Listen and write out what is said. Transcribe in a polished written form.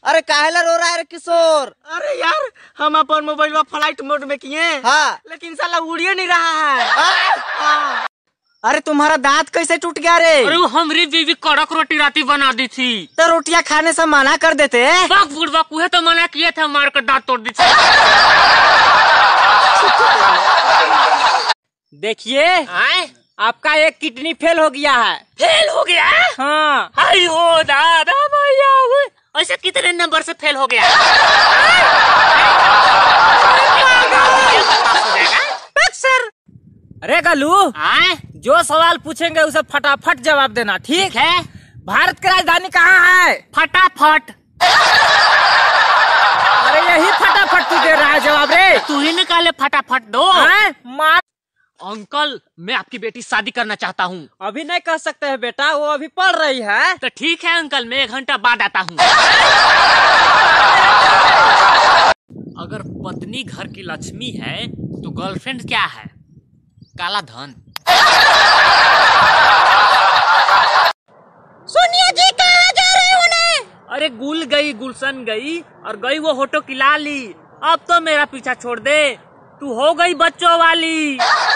अरे काहेला रो रहा है रे किशोर? अरे यार हम अपन मोबाइल फ्लाइट मोड में किए, हाँ, लेकिन साला उड़िए नहीं रहा है। हाँ। अरे तुम्हारा दांत कैसे टूट गया रे? अरे वो हमारी बीवी कड़क रोटी राती बना दी थी, तो रोटियां खाने से मना कर देते। बुढ़वा तो मना किए थे, मार कर दांत तोड़ दी थी। देखिए आपका एक किडनी फेल हो गया है। फेल हो गया? हाँ। हाय हो दादा भैया, ऐसे कितने नंबर से फेल हो गया? सर अरे गलू, जो सवाल पूछेंगे उसे फटाफट जवाब देना, ठीक है? भारत की राजधानी कहाँ है? फटाफट। अरे यही फटाफट तू दे रहा है जवाब रे। तू ही निकाले फटाफट दो। मार। अंकल मैं आपकी बेटी शादी करना चाहता हूँ। अभी नहीं कर सकते हैं बेटा, वो अभी पढ़ रही है। तो ठीक है अंकल, मैं 1 घंटा बाद आता हूँ। अगर पत्नी घर की लक्ष्मी है तो गर्लफ्रेंड क्या है? काला धन। सोनिया जी कहाँ जा रहे हो? अरे गुल गई, गुलशन गई और गई वो होटो की लाली। अब तो मेरा पीछा छोड़ दे, तू हो गई बच्चों वाली।